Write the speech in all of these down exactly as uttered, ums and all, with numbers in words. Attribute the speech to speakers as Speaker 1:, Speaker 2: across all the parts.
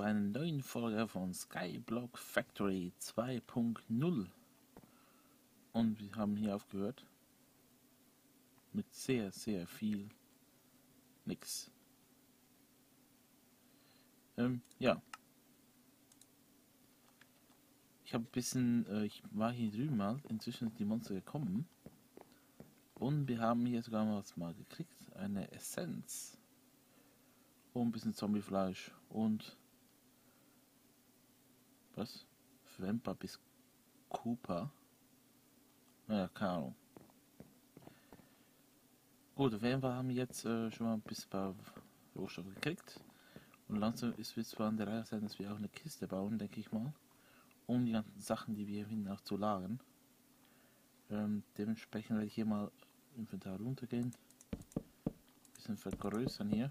Speaker 1: einer neuen Folge von Skyblock Factory zwei Punkt null. Und wir haben hier aufgehört mit sehr, sehr viel nix. Ähm, ja. Ich habe ein bisschen, äh, ich war hier drüben mal, inzwischen sind die Monster gekommen. Und wir haben hier sogar mal was mal gekriegt, eine Essenz. Und ein bisschen Zombiefleisch und was? Vampa bis Cooper. Naja, keine Ahnung. Gut, auf jeden Fall haben wir jetzt äh, schon mal ein bisschen paar Rohstoffe gekriegt. Und langsam ist es zwar an der Reihe sein, dass wir auch eine Kiste bauen, denke ich mal. Um die ganzen Sachen, die wir finden, auch zu lagern. Ähm, dementsprechend werde ich hier mal Inventar runtergehen. Ein bisschen vergrößern hier.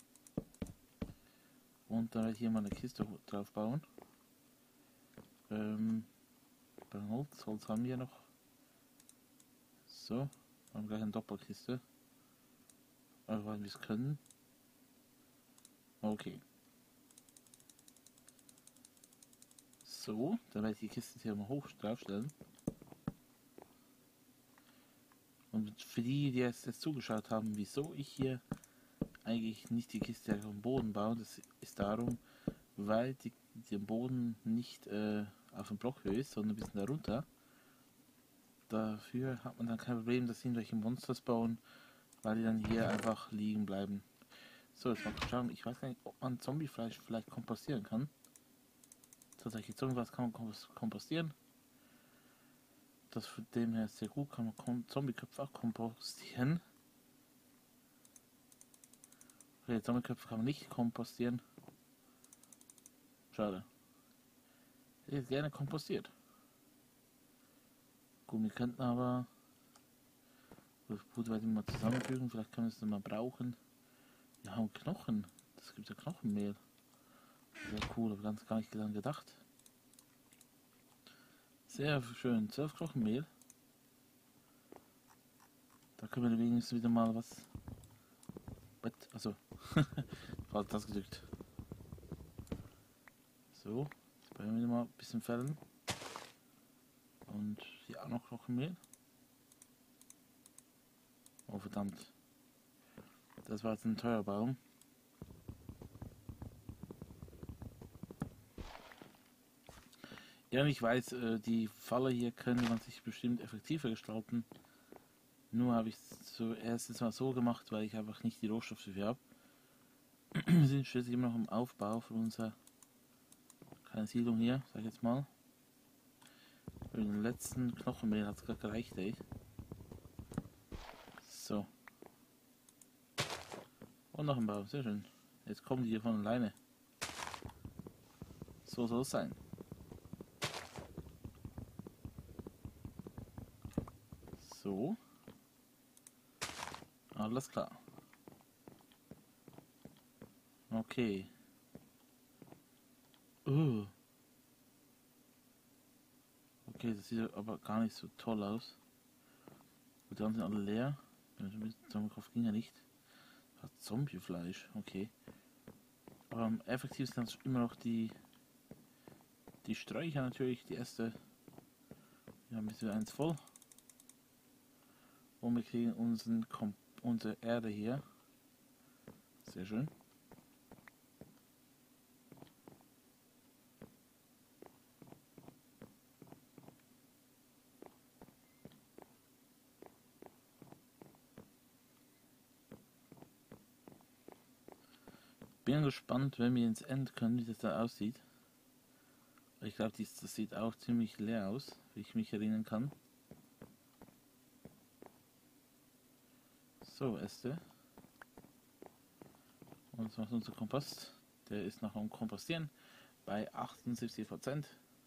Speaker 1: Und dann werde ich hier mal eine Kiste drauf bauen. Ähm, bei Holz, Holz haben wir noch. So, haben gleich eine Doppelkiste. Also weil wir es können. Okay. So, dann werde ich die Kiste hier mal hoch draufstellen. Und für die, die jetzt, jetzt zugeschaut haben, wieso ich hier eigentlich nicht die Kiste auf dem Boden baue, das ist darum, weil die, der Boden nicht äh, auf dem Blockhöhe ist, sondern ein bisschen darunter. Dafür hat man dann kein Problem, dass irgendwelche Monsters bauen, weil die dann hier einfach liegen bleiben. So, jetzt mal schauen, ich weiß gar nicht, ob man Zombiefleisch vielleicht kompostieren kann. Tatsächlich, Zombiefleisch kann man kompostieren. Das von dem her ist sehr gut, kann man Zombieköpfe auch kompostieren. Okay, Zombieköpfe kann man nicht kompostieren. Schade. Ich hätte gerne kompostiert. Gut, wir könnten aber... Gut, werde ich mal zusammenfügen, vielleicht können wir es mal brauchen. Wir haben Knochen. Das gibt ja Knochenmehl. Sehr cool, aber ganz gar nicht daran gedacht. Sehr schön, zwölf Knochenmehl. Da können wir wenigstens wieder mal was... Also, falsch das gedrückt. So, jetzt brauchen wir wieder mal ein bisschen Fällen. Und hier auch noch Knochenmehl. Oh verdammt. Das war jetzt ein teurer Baum. Ja, ich weiß, die Falle hier könnte man sich bestimmt effektiver gestalten. Nur habe ich es zuerst mal so gemacht, weil ich einfach nicht die Rohstoffe dafür habe. Wir sind schließlich immer noch im Aufbau von unserer kleinen Siedlung hier, sag ich jetzt mal. Für den letzten Knochenmehl hat es gerade gereicht, ey. So. Und noch ein Bau, sehr schön. Jetzt kommen die hier von alleine. So soll es sein. So. Alles klar. Okay. Uh. Okay, das sieht aber gar nicht so toll aus. Die anderen sind alle leer. Zombie-Kopf ging ja nicht. Zombiefleisch, okay. Aber am effektivsten sind immer noch die die Sträucher natürlich, die erste. Wir haben bis eins voll. Und wir kriegen unseren Kom unsere Erde hier. Sehr schön. Bin gespannt, wenn wir ins End können, wie das da aussieht. Ich glaube, das sieht auch ziemlich leer aus, wie ich mich erinnern kann. So, Äste. Und was macht unser Kompost? Der ist noch am Kompostieren bei achtundsiebzig Prozent.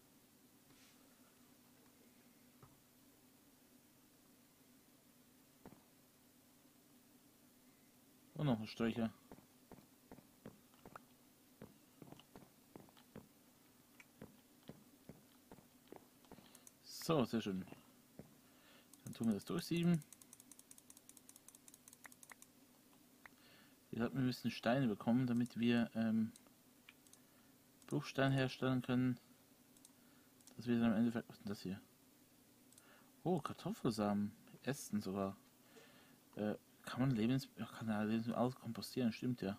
Speaker 1: Und noch ein Sträucher. So, sehr schön. Dann tun wir das durchsieben. Wir müssen Steine bekommen, damit wir ähm, Bruchstein herstellen können. Das wird dann im Endeffekt. Was ist denn das hier? Oh, Kartoffelsamen. Essen sogar. Äh, kann man Lebensmittel. Kann ja Lebensmittel alles kompostieren, stimmt ja.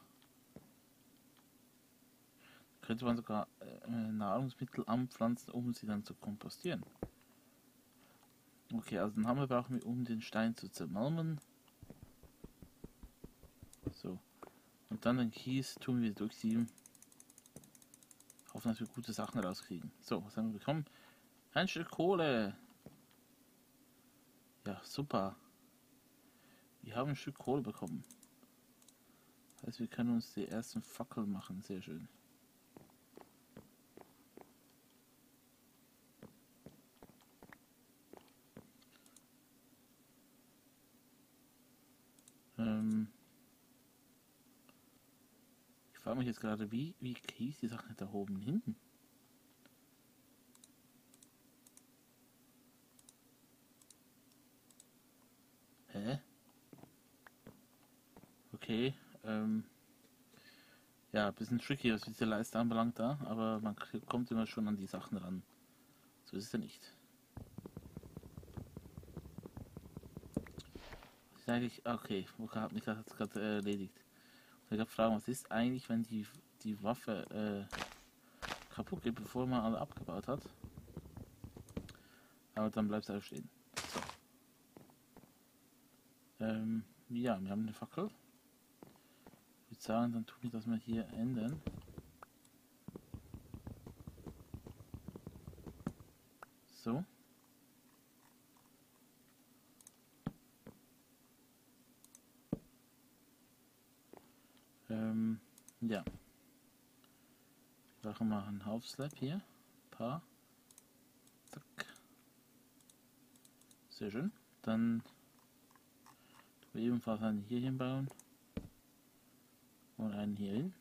Speaker 1: Könnte man sogar äh, Nahrungsmittel anpflanzen, um sie dann zu kompostieren. Okay, also den Hammer brauchen wir, um den Stein zu zermalmen. So. Und dann den Kies tun wir durchsieben. Hoffen, dass wir gute Sachen rauskriegen. So, was haben wir bekommen? Ein Stück Kohle. Ja, super. Wir haben ein Stück Kohle bekommen. Das heißt, wir können uns die ersten Fackeln machen. Sehr schön. Ähm ich frage mich jetzt gerade, wie, wie hieß die Sache da oben hinten? Hä? Okay, ähm, ja, ein bisschen tricky, was diese Leiste anbelangt da, aber man kommt immer schon an die Sachen ran. So ist es ja nicht. Ich sage ich, okay, Woka hat mich das gerade äh, erledigt. Und ich habe fragen, was ist eigentlich, wenn die, die Waffe äh, kaputt geht, bevor man alle abgebaut hat? Aber dann bleibt es auch stehen. So. Ähm, ja, wir haben eine Fackel. Ich würde sagen, dann tun wir das mal hier ändern. So. Ähm, ja. Wir machen mal einen Half-Slab hier. Ein paar. Zack. Sehr schön. Dann tun wir ebenfalls einen hier hinbauen. Und einen hier hin.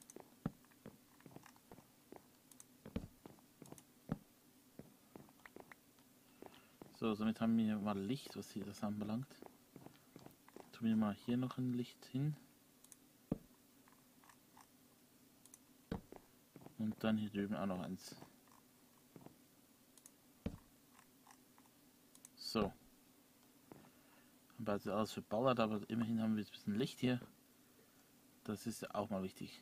Speaker 1: So, somit haben wir mal Licht, was hier das anbelangt. Tun wir mal hier noch ein Licht hin. Und dann hier drüben auch noch eins. So. Haben wir jetzt alles verballert, aber immerhin haben wir jetzt ein bisschen Licht hier. Das ist ja auch mal wichtig.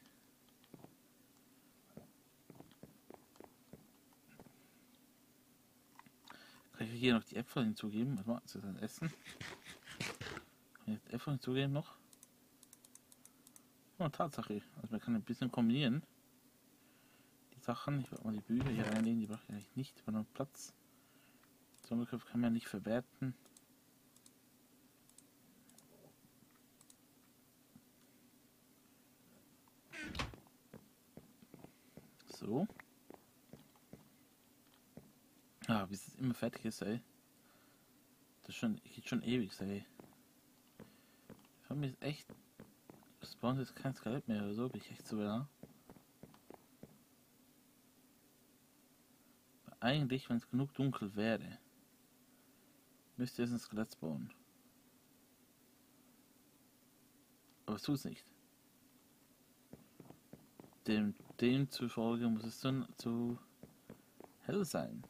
Speaker 1: Kann ich hier noch die Äpfel hinzugeben? Warte mal, ist das ein Essen? Kann ich die Äpfel hinzugeben noch? Oh, Tatsache. Also man kann ein bisschen kombinieren. Die Sachen, ich werde mal die Bücher hier reinlegen, die brauche ich eigentlich nicht, weil noch Platz. Zungenköpfe kann man nicht verwerten. So. Ah, wie es immer fertig ist, ey. Das schon, geht schon ewig, ey. Ich habe mir jetzt echt. Spawnt jetzt kein Skelett mehr oder so, bin ich echt so da. Eigentlich, wenn es genug dunkel wäre, müsste jetzt ein Skelett spawnen. Aber es tut es nicht. Dem, demzufolge muss es dann zu hell sein.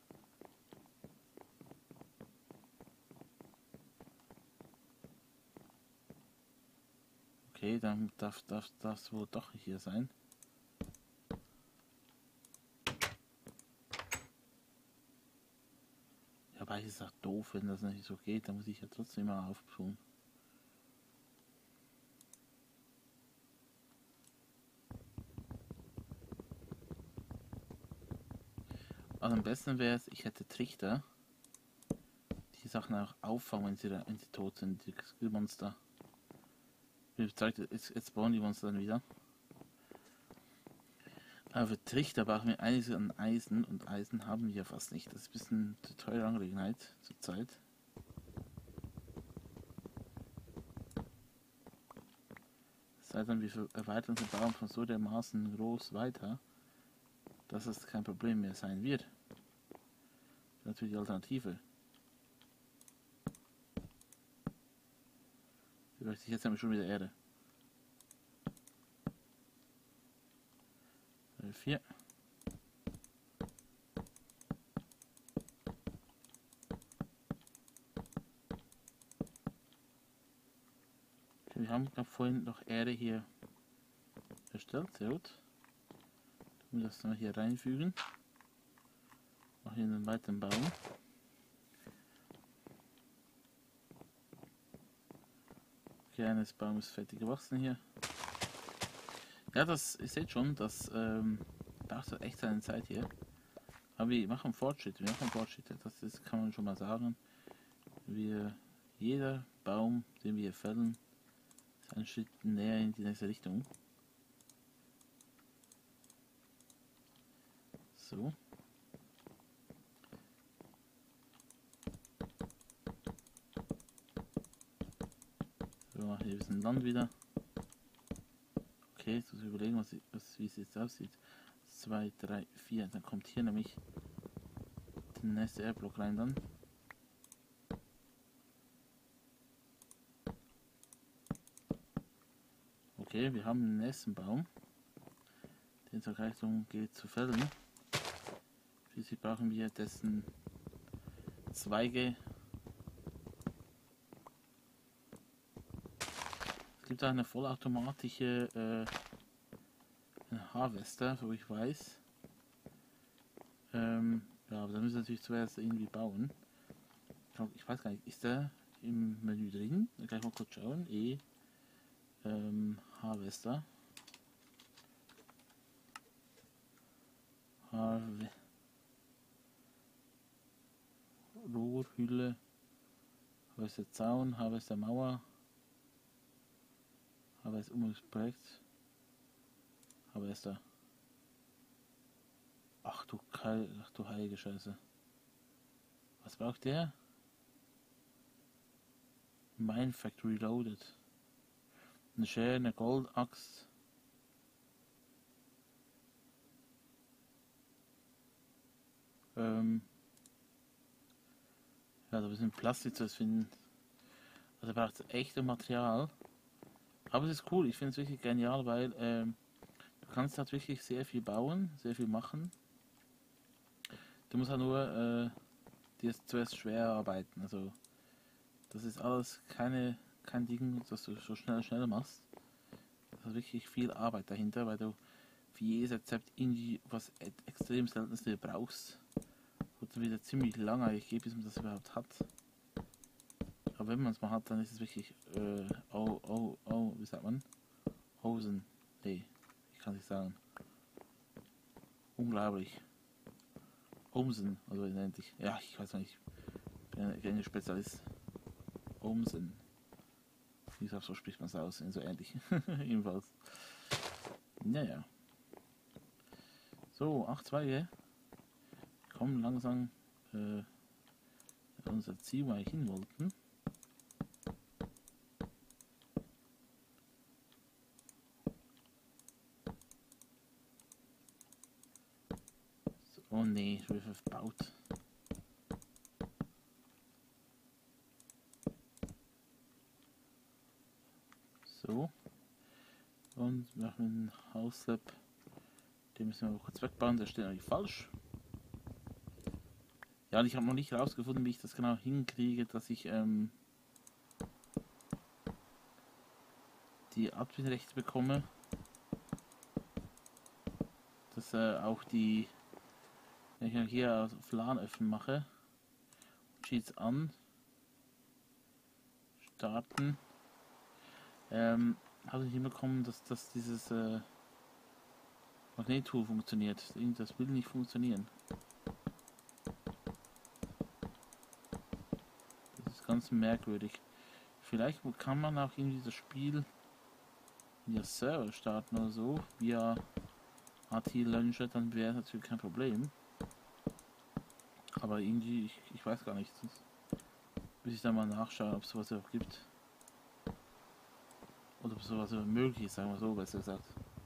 Speaker 1: Okay, dann darf das darf, wohl doch hier sein. Ja, aber es ist auch doof, wenn das nicht so geht, dann muss ich ja trotzdem mal auftun. Also am besten wäre es, ich hätte Trichter, die Sachen auch auffangen, wenn sie, wenn sie tot sind, die Skillmonster. Wie gesagt, jetzt, jetzt bauen die Monster dann wieder. Aber für Trichter brauchen wir einiges an Eisen und Eisen haben wir fast nicht. Das ist ein bisschen eine teure Angelegenheit zur Zeit. Es sei denn, wir erweitern den Baum von so dermaßen groß weiter, dass es kein Problem mehr sein wird. Das ist natürlich die Alternative. Vielleicht jetzt haben wir schon wieder Erde. vier. Wir haben glaube vorhin noch Erde hier erstellt, sehr gut. Wir das noch hier reinfügen. Noch hier einen weiteren Baum. Okay, eines Baum ist fertig gewachsen hier. Ja, das, ihr seht schon, das ähm, braucht echt seine Zeit hier. Aber wir machen Fortschritte, wir machen Fortschritte, das ist, kann man schon mal sagen. Wir, jeder Baum, den wir fällen, ist ein Schritt näher in die nächste Richtung. So. So, machen wir ein bisschen Land wieder. Okay, jetzt muss ich überlegen, was, was, wie es jetzt aussieht. zwei, drei, vier, dann kommt hier nämlich der nächste Airblock rein dann. Okay, wir haben den nächsten Baum, den zur Richtung geht zu fällen. Schließlich brauchen wir dessen Zweige. Es gibt auch eine vollautomatische äh, einen Harvester, so ich weiß. Ähm, ja, aber da müssen wir natürlich zuerst irgendwie bauen. Ich, glaub, ich weiß gar nicht, ist der im Menü drin? Gleich mal kurz schauen. E. Ähm, Harvester. Harve Rohrhülle. Harvester Zaun, Harvester Mauer. Harvester Umweltprojekt. Harvester. Ach du Kal ach du heilige Scheiße. Was braucht der? Mine Factory Loaded. Eine Schere, eine Goldaxt. Ähm. Ja, da müssen Plastik zu finden. Also braucht es echte Material. Aber es ist cool, ich finde es wirklich genial, weil ähm, du kannst halt wirklich sehr viel bauen, sehr viel machen. Du musst halt nur äh, dir zuerst schwer arbeiten. Also das ist alles keine kein Ding, das du so schnell schnell machst. Da ist wirklich viel Arbeit dahinter, weil du für jedes Rezept irgendwie was extrem Seltenes brauchst. Und dann wieder ziemlich lange eigentlich geht, bis man das überhaupt hat. Aber wenn man es mal hat, dann ist es wirklich äh, oh, oh, oh, wie sagt man? Hosen. Nee, ich kann nicht sagen. Unglaublich. Omsen, also nennt sich. Ja, ich weiß nicht. Ich bin ein Englisch-Spezialist. Omsen. Wie gesagt, so spricht man es aus, so ähnlich. Ebenfalls. Naja. So, acht Zweige. Kommen langsam äh, unser Ziel, wo wir hin wollten. So, oh nee, ich bin verbaut. So. Und wir machen einen Hauslab. Den müssen wir mal kurz wegbauen, der steht eigentlich falsch. Ja, und ich habe noch nicht herausgefunden, wie ich das genau hinkriege, dass ich ähm, die Adminrechte bekomme. Dass äh, auch die, wenn ich hier auf LAN öffnen mache, Cheats an, starten, ähm, habe ich hinbekommen, dass, dass dieses äh, Magnet-Tool funktioniert. Das will nicht funktionieren. Das ist ganz merkwürdig. Vielleicht kann man auch irgendwie das Spiel via Server starten oder so, via A T Launcher, dann wäre natürlich kein Problem. Aber irgendwie, ich, ich weiß gar nicht. Muss ich da mal nachschauen, ob es sowas auch gibt. Oder ob sowas möglich ist, sagen wir so, besser gesagt.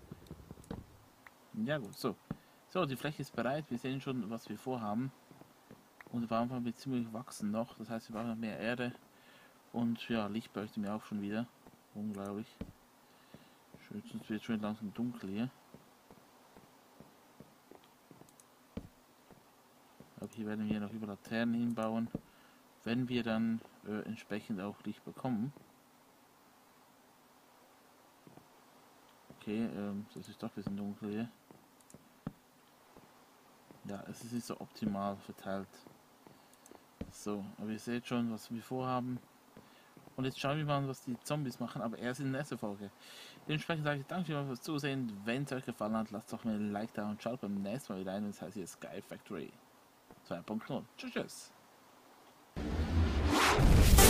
Speaker 1: Ja gut, so. So, die Fläche ist bereit. Wir sehen schon, was wir vorhaben. Und am Anfang wird ziemlich wachsen noch. Das heißt, wir brauchen noch mehr Erde. Und ja, Licht bräuchten wir auch schon wieder. Unglaublich. Schön, sonst wird schon langsam dunkel hier. Aber hier werden wir noch über Laternen hinbauen. Wenn wir dann äh, entsprechend auch Licht bekommen. Okay, ähm, das ist doch ein bisschen dunkel hier. Ja, es ist nicht so optimal verteilt. So, aber ihr seht schon, was wir vorhaben. Und jetzt schauen wir mal, was die Zombies machen, aber erst in der nächsten Folge. Dementsprechend sage ich danke fürs fürs Zusehen. Wenn es euch gefallen hat, lasst doch mal ein Like da und schaut beim nächsten Mal wieder rein. Das heißt hier Sky Factory zwei Punkt null. Tschüss, tschüss.